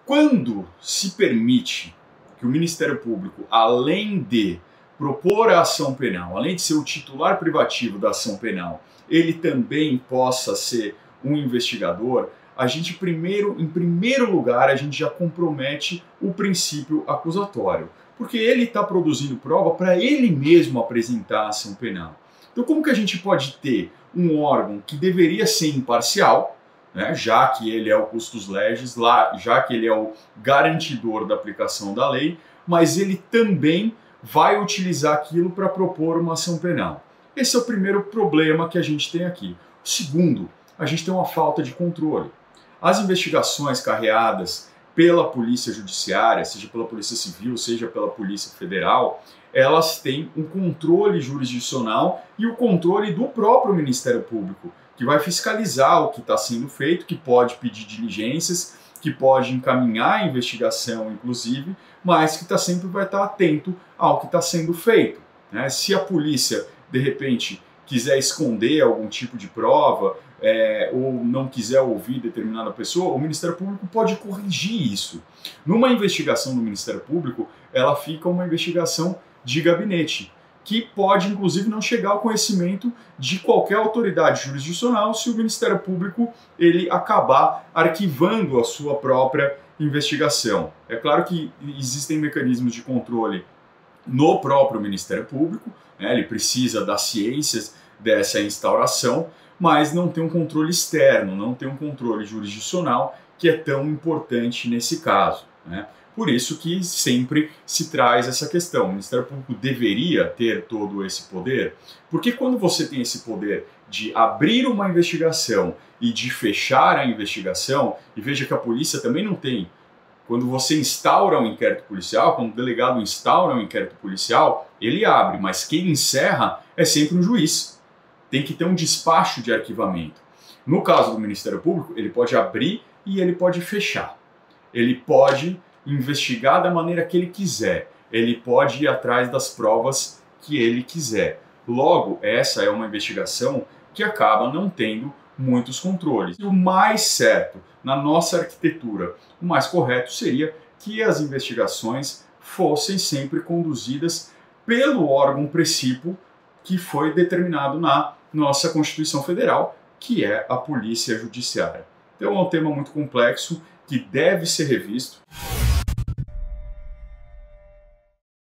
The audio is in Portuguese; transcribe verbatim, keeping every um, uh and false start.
Quando se permite que o Ministério Público, além de propor a ação penal, além de ser o titular privativo da ação penal, ele também possa ser um investigador, a gente primeiro, em primeiro lugar, a gente já compromete o princípio acusatório, porque ele está produzindo prova para ele mesmo apresentar a ação penal. Então, como que a gente pode ter um órgão que deveria ser imparcial, né, já que ele é o custos legis, lá, já que ele é o garantidor da aplicação da lei, mas ele também vai utilizar aquilo para propor uma ação penal? Esse é o primeiro problema que a gente tem aqui. O segundo, a gente tem uma falta de controle. As investigações carreadas pela Polícia Judiciária, seja pela Polícia Civil, seja pela Polícia Federal, elas têm um controle jurisdicional e o controle do próprio Ministério Público, que vai fiscalizar o que está sendo feito, que pode pedir diligências, que pode encaminhar a investigação, inclusive, mas que tá sempre vai estar atento ao que está sendo feito, né? Se a polícia, de repente, quiser esconder algum tipo de prova, é, ou não quiser ouvir determinada pessoa, o Ministério Público pode corrigir isso. Numa investigação do Ministério Público, ela fica uma investigação de gabinete, que pode, inclusive, não chegar ao conhecimento de qualquer autoridade jurisdicional se o Ministério Público ele acabar arquivando a sua própria investigação. É claro que existem mecanismos de controle no próprio Ministério Público, né? Ele precisa das ciências dessa instauração, mas não tem um controle externo, não tem um controle jurisdicional que é tão importante nesse caso, né? Por isso que sempre se traz essa questão. O Ministério Público deveria ter todo esse poder? Porque quando você tem esse poder de abrir uma investigação e de fechar a investigação, e veja que a polícia também não tem. Quando você instaura um inquérito policial, quando o delegado instaura um inquérito policial, ele abre, mas quem encerra é sempre um juiz. Tem que ter um despacho de arquivamento. No caso do Ministério Público, ele pode abrir e ele pode fechar. Ele pode investigar da maneira que ele quiser. Ele pode ir atrás das provas que ele quiser. Logo, essa é uma investigação que acaba não tendo muitos controles. E o mais certo, na nossa arquitetura, o mais correto seria que as investigações fossem sempre conduzidas pelo órgão precípio que foi determinado na nossa Constituição Federal, que é a Polícia Judiciária. Então é um tema muito complexo que deve ser revisto.